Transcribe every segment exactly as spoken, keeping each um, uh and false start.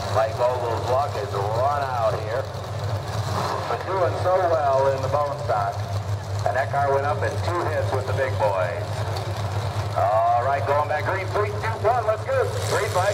Mike Vogel's luck is run out here. Been doing so well in the bone stock. And that car went up in two hits with the big boys. All right, going back green, three, two, one, let's go. Green flag.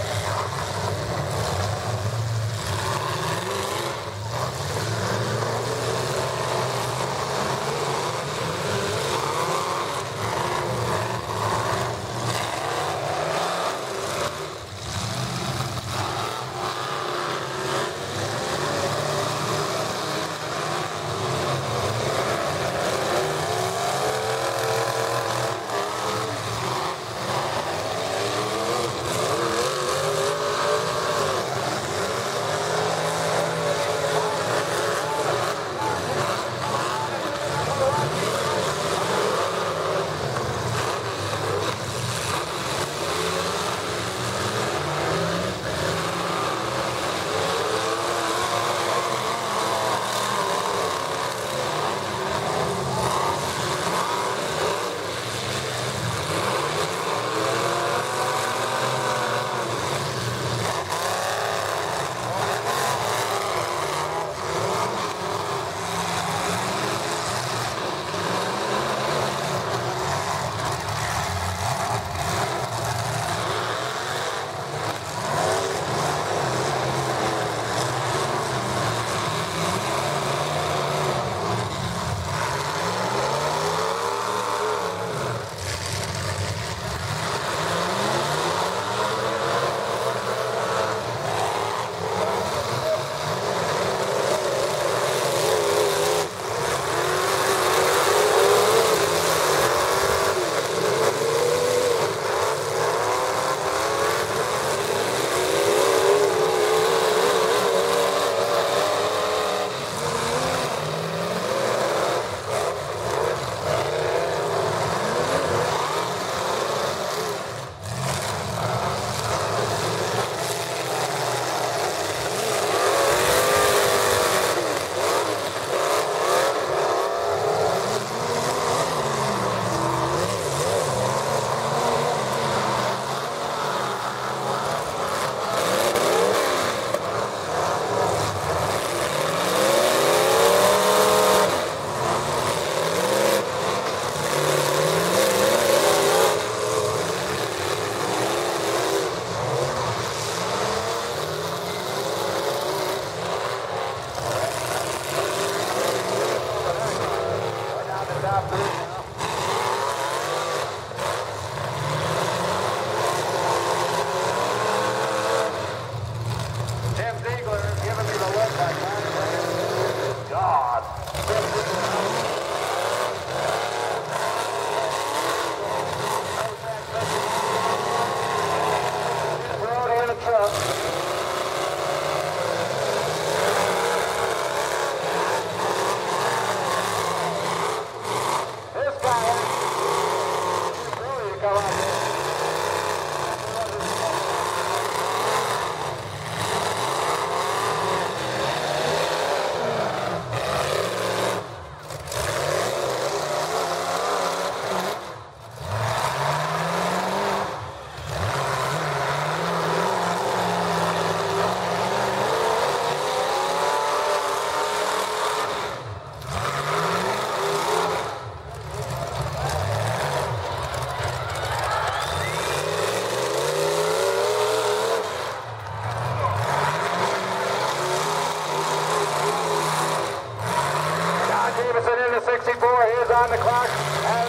On the clock. Uh,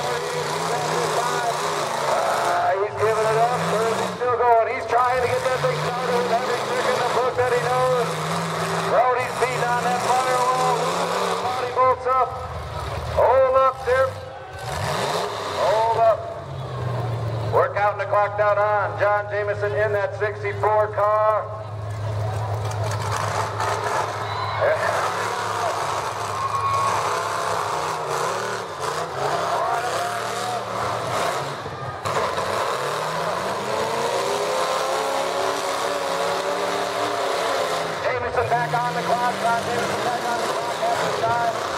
he's giving it up. He's still going. He's trying to get that thing started with every trick in the book that he knows. Brody's beating on that motor wall. The body bolts up. Hold up, sir. Hold up. We're counting the clock down on. John Jameson in that sixty-four car. Yeah. Back on the clock, John Jameson back on the clock, half the time.